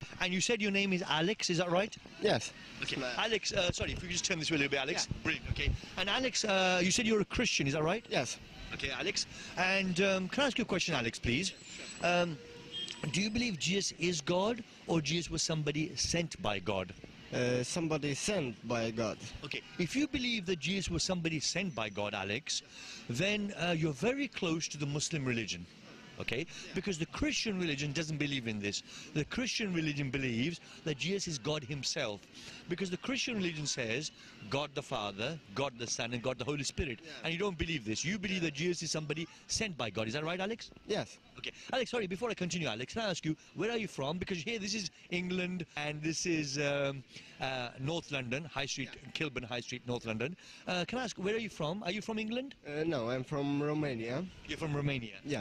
And you said your name is Alex, is that right? Yes. Okay. Alex, sorry, if you could just turn this way a little bit, Alex. Yeah. Brilliant, okay. And Alex, you said you're a Christian, is that right? Yes. Okay, Alex. And can I ask you a question, Alex, please? Do you believe Jesus is God, or Jesus was somebody sent by God? Somebody sent by God. Okay, if you believe that Jesus was somebody sent by God, Alex, then you're very close to the Muslim religion. Okay, because the Christian religion doesn't believe in this. The Christian religion believes that Jesus is God himself, because the Christian religion says God the Father, God the Son, and God the Holy Spirit. And you don't believe this. You believe that Jesus is somebody sent by God. Is that right, Alex? Yes. Okay, Alex, sorry, before I continue, Alex, can I ask you, where are you from? Because here, this is England, and this is North London, High Street, Kilburn High Street, North London. Can I ask, where are you from? Are you from England? No, I'm from Romania. You're from Romania? Yeah.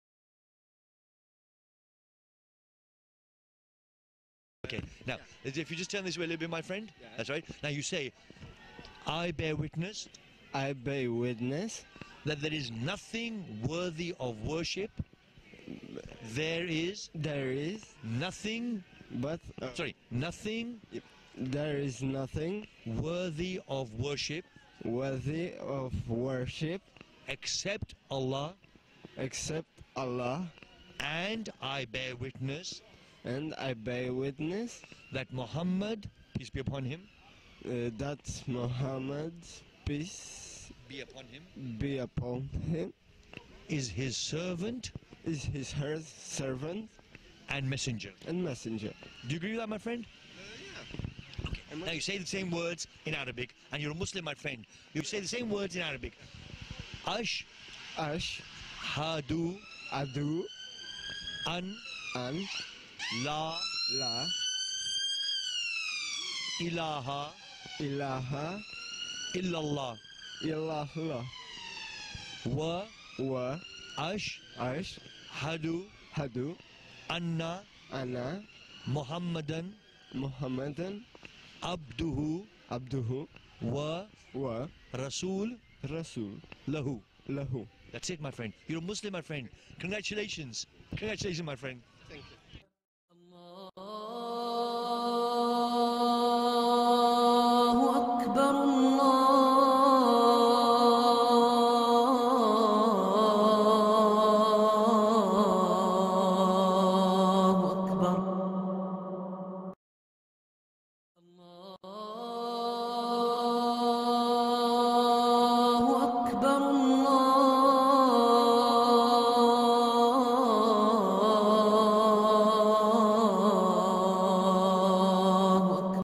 Okay, now, if you just turn this way a little bit, my friend. Yeah. That's right. Now you say, I bear witness. I bear witness. That there is nothing worthy of worship. There is. Nothing. But. Nothing. There is nothing. Worthy of worship. Worthy of worship. Except Allah. Except Allah. And I bear witness. And I bear witness that Muhammad, peace be upon him, that Muhammad, peace be upon him, is his servant, and messenger. Do you agree with that, my friend? Yeah. Okay. Now you say the same words in Arabic, and you're a Muslim, my friend. You say the same words in Arabic. Ash, hadu, an, La ilaha illallah wa hadu anna Muhammadan abduhu wa rasul lahu. That's it, my friend. You're a Muslim, my friend. Congratulations, my friend.